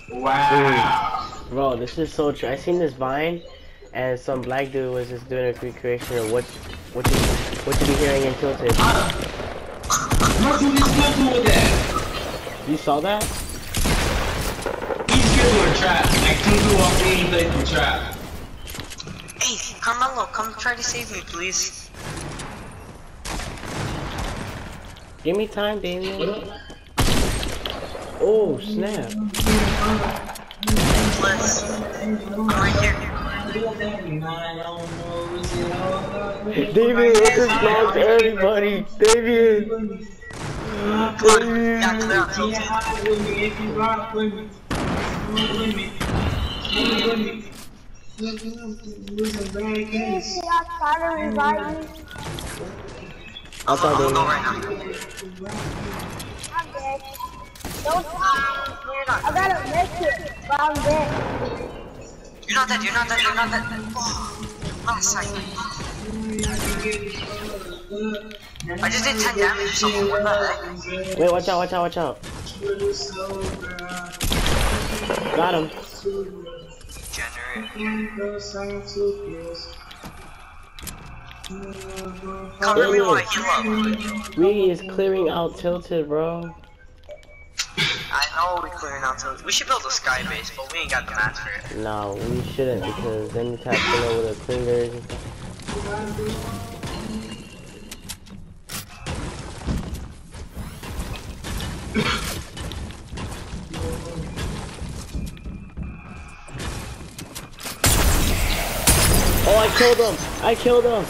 Wow. Bro, this is so true. I seen this Vine, and some black dude was just doing a recreation of what you be hearing in Tilted. What do this still do with that? You saw that? He's scared to a trap. Like, come do off any place to trap. Hey, Carmelo, come try to save me, please. Give me time, Damien. Oh, snap. Bless. I'm right here. Damien, let's just block everybody. Damien. Come on, yeah, clear out Tilted. I'll tell I'm gonna go Damien. right now. I'm dead. Don't No, you're not. I gotta make it, but I'm dead. You're not dead, you're not dead, you're not dead. Oh, last sight. I just did 10 damage or something, what the heck? Wait, watch out, watch out, watch out. Got him. Cover me while I heal up. We is clearing out Tilted, bro. I know we're clearing out Tilted. We should build a sky base, but we ain't got the mats for it. No, we shouldn't because then you tap below with the clingers and stuff. Oh, I killed him! I killed him!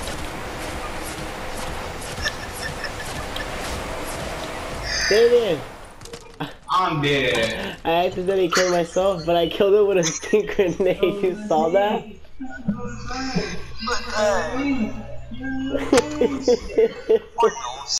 David! I'm dead. I accidentally killed myself, but I killed him with a stink grenade. You saw that? But,